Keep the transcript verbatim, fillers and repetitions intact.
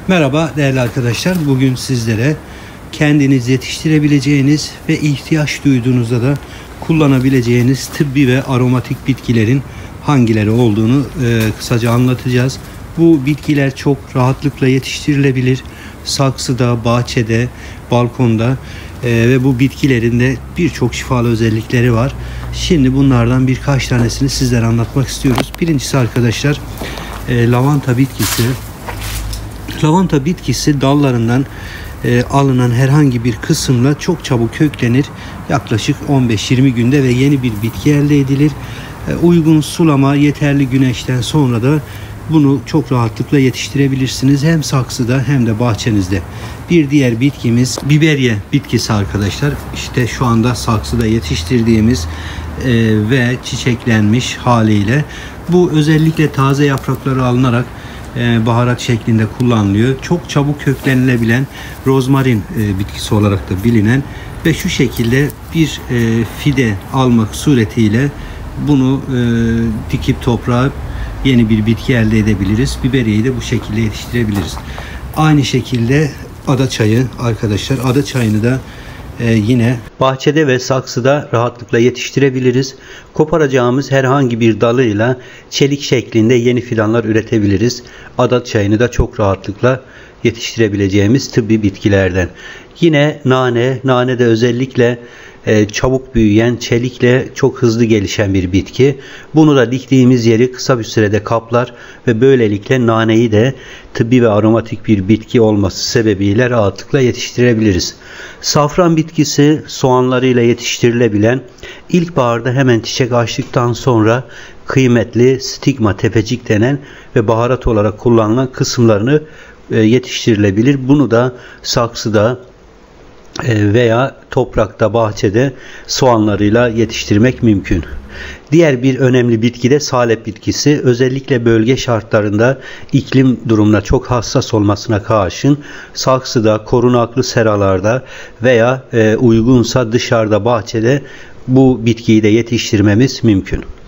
Merhaba değerli arkadaşlar. Bugün sizlere kendiniz yetiştirebileceğiniz ve ihtiyaç duyduğunuzda da kullanabileceğiniz tıbbi ve aromatik bitkilerin hangileri olduğunu e, kısaca anlatacağız. Bu bitkiler çok rahatlıkla yetiştirilebilir. Saksıda, bahçede, balkonda e, ve bu bitkilerin de birçok şifalı özellikleri var. Şimdi bunlardan birkaç tanesini sizlere anlatmak istiyoruz. Birincisi arkadaşlar e, lavanta bitkisi. Lavanta bitkisi dallarından e, alınan herhangi bir kısımla çok çabuk köklenir. Yaklaşık on beş yirmi günde ve yeni bir bitki elde edilir. E, uygun sulama, yeterli güneşten sonra da bunu çok rahatlıkla yetiştirebilirsiniz. Hem saksıda hem de bahçenizde. Bir diğer bitkimiz biberiye bitkisi arkadaşlar. İşte şu anda saksıda yetiştirdiğimiz e, ve çiçeklenmiş haliyle. Bu özellikle taze yaprakları alınarak baharat şeklinde kullanılıyor. Çok çabuk köklenilebilen rozmarin bitkisi olarak da bilinen ve şu şekilde bir fide almak suretiyle bunu dikip toprağa yeni bir bitki elde edebiliriz. Biberiyeyi de bu şekilde yetiştirebiliriz. Aynı şekilde adaçayı arkadaşlar. Adaçayını da Ee, yine bahçede ve saksıda rahatlıkla yetiştirebiliriz. Koparacağımız herhangi bir dalıyla çelik şeklinde yeni fidanlar üretebiliriz. Adaçayını da çok rahatlıkla yetiştirebileceğimiz tıbbi bitkilerden. Yine nane, nane de özellikle e, çabuk büyüyen, çelikle çok hızlı gelişen bir bitki. Bunu da diktiğimiz yeri kısa bir sürede kaplar ve böylelikle naneyi de tıbbi ve aromatik bir bitki olması sebebiyle rahatlıkla yetiştirebiliriz. Safran bitkisi soğanlarıyla yetiştirilebilen, ilkbaharda hemen çiçek açtıktan sonra kıymetli stigma tepecik denen ve baharat olarak kullanılan kısımlarını e, yetiştirilebilir. Bunu da saksıda veya toprakta, bahçede soğanlarıyla yetiştirmek mümkün. Diğer bir önemli bitki de salep bitkisi. Özellikle bölge şartlarında iklim durumuna çok hassas olmasına karşın saksıda, korunaklı seralarda veya e, uygunsa dışarıda, bahçede bu bitkiyi de yetiştirmemiz mümkün.